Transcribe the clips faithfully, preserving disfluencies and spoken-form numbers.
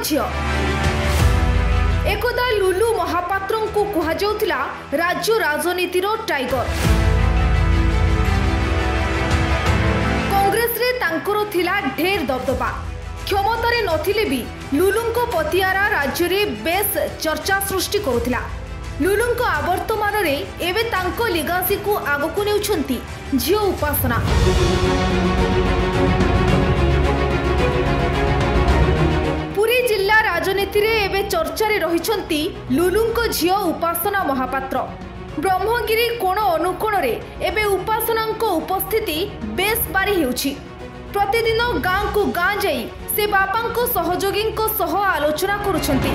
झियो। एकदा लुलु महापात्र को कहुला राज्य राजनीतिर टाइगर। कांग्रेस रे तांकर थिला ढेर दबदबा। क्षमतार नथिले भी लुलुंको पतियारा राज्य में बेस चर्चा सृष्टि करुथिला। लुलुंको आवर्तमान रे एबे तांको लिगासी को आगकु नेउछंती झियो उपासना। पुरी जिला राजनीति रे एबे चर्चा रे रहिछंती लुलुंको झियो उपासना महापात्र। ब्रह्मगिरी कोण अनुकोण रे एबे उपासनांको उपस्थिति बेस बारी हेउछि। प्रतिदिन गाँ को गाँ जाई से बापांको सहयोगींको सह आलोचना करुछंती।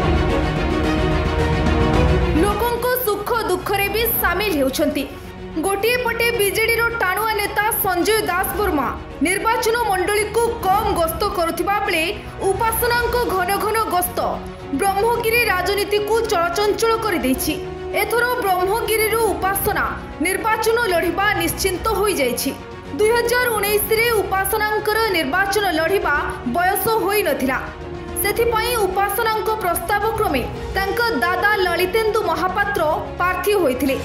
लोकंको सुख दुख रे भी सामिल हेउछंती। गोटिए पटे बीजेडी रो टाणुआ नेता संजय दास वर्मा निर्वाचन मंडली को कम गस्त करुथिबा बेले उपासनांको घन घन गस्त ब्रह्मगिरी राजनीति को चलचंचल कर दैछि। एथरो ब्रह्मगिरी रो उपासना निर्वाचन लढिबा निश्चिंत होई जाइछि। दुई हजार उन्नीस रे उपासनांकर निर्वाचन लढिबा बयस होई नथिला। सेथिपई उपासनांको प्रस्ताव क्रमे तांको दादा ललितेन्दु महापात्र प्रार्थी होइथिले।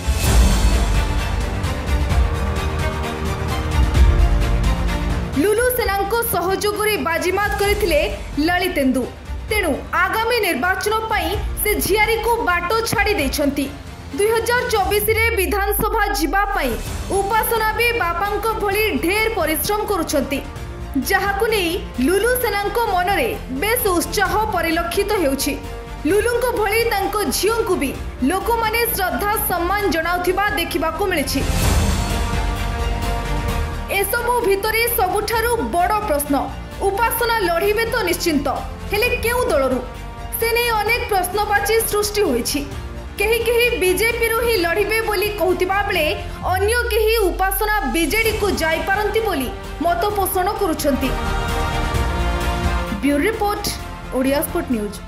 लुलु सेनांको सहयोग रे बाजीमात करथिले ललितेन्दु। तेणु आगामी निर्वाचन पई से झियारी को बाटो छाड़ी दैछंती। दुई हजार चौबीस रे विधानसभा जीवा पाई उपासना भी बापांको भली ढेर परिश्रम करुछंती, जहाकु नेई लुलु सेनांको मनरे बेस उत्साह परिलक्षित हेउछि। लुलुंको भली तांको झियोंकु भी लोक माने श्रद्धा सम्मान जणाउथिबा देखिबाकु मिलिछि। एसबु भितरे सबुठारु बड़ प्रश्न उपासना लढिबे तो निश्चिंत, हेले केउ दलरु से नै अनेक प्रश्नवाची सृष्टि होइछि। केही केही बीजेपी रो ही लढिबे बोली कहउतिबा बेले अन्य केही उपासना बीजेडी को जाई पारंती बोली मत पोषण करुछंती। Bureau report, Odia sport news.